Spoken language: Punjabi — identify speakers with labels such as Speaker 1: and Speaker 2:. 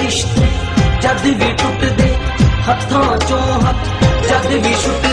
Speaker 1: रिश्ते जद भी टुटदे हत्थां चों हत्थ जद भी छुट